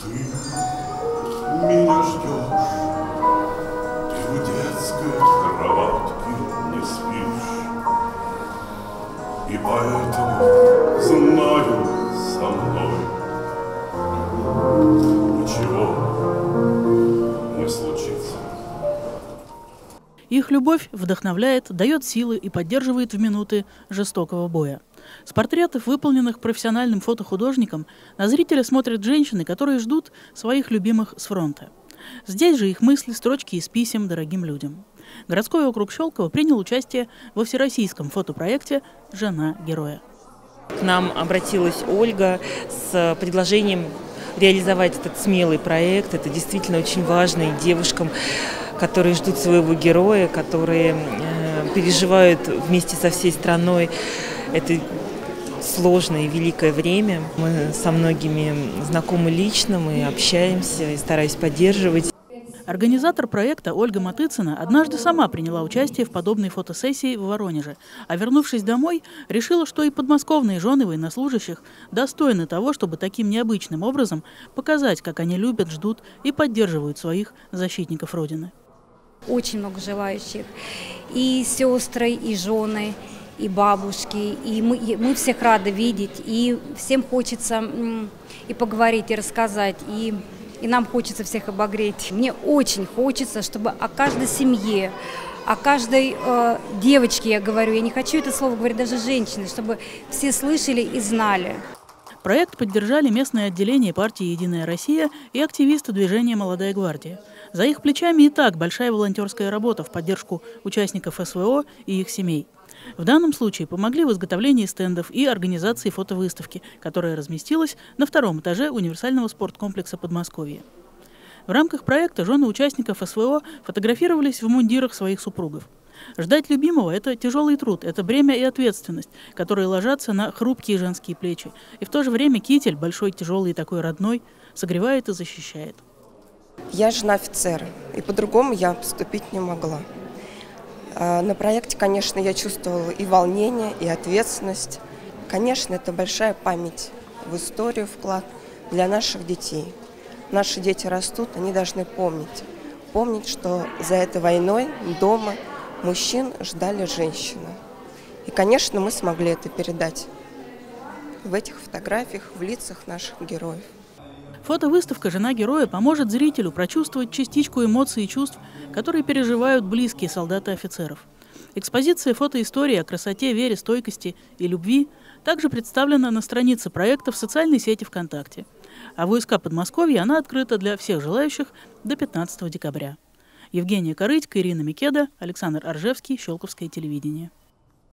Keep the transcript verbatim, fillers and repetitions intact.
Ты меня ждешь, ты в детской кроватке не спишь, и поэтому знаю со мной ничего не случится. Их любовь вдохновляет, дает силы и поддерживает в минуты жестокого боя. С портретов, выполненных профессиональным фотохудожником, на зрителя смотрят женщины, которые ждут своих любимых с фронта. Здесь же их мысли, строчки из писем дорогим людям. Городской округ Щелково принял участие во всероссийском фотопроекте «Жена героя». К нам обратилась Ольга с предложением реализовать этот смелый проект. Это действительно очень важно и девушкам, которые ждут своего героя, которые э, переживают вместе со всей страной это сложное и великое время. Мы со многими знакомы лично, мы общаемся и стараюсь поддерживать. Организатор проекта Ольга Матыцина однажды сама приняла участие в подобной фотосессии в Воронеже, а вернувшись домой, решила, что и подмосковные жены военнослужащих достойны того, чтобы таким необычным образом показать, как они любят, ждут и поддерживают своих защитников Родины. Очень много желающих. И сестры, и жены, и бабушки. И мы, и мы всех рады видеть. И всем хочется и поговорить, и рассказать, и, и нам хочется всех обогреть. Мне очень хочется, чтобы о каждой семье, о каждой э, девочке, я говорю, я не хочу это слово говорить даже женщины, чтобы все слышали и знали. Проект поддержали местное отделение партии «Единая Россия» и активисты движения «Молодая гвардия». За их плечами и так большая волонтерская работа в поддержку участников СВО и их семей. В данном случае помогли в изготовлении стендов и организации фотовыставки, которая разместилась на втором этаже универсального спорткомплекса Подмосковья. В рамках проекта жены участников СВО фотографировались в мундирах своих супругов. Ждать любимого – это тяжелый труд, это бремя и ответственность, которые ложатся на хрупкие женские плечи. И в то же время китель, большой, тяжелый и такой родной, согревает и защищает. Я жена офицера, и по-другому я поступить не могла. На проекте, конечно, я чувствовала и волнение, и ответственность. Конечно, это большая память в историю, вклад для наших детей. Наши дети растут, они должны помнить. Помнить, что за этой войной дома мужчин ждали женщины. И, конечно, мы смогли это передать в этих фотографиях, в лицах наших героев. Фотовыставка «Жена героя» поможет зрителю прочувствовать частичку эмоций и чувств, которые переживают близкие солдаты и офицеров. Экспозиция фотоистории о красоте, вере, стойкости и любви также представлена на странице проекта в социальной сети ВКонтакте. А в ВойСК Подмосковья она открыта для всех желающих до пятнадцатого декабря. Евгения Корытько, Ирина Микеда, Александр Оржевский, Щелковское телевидение.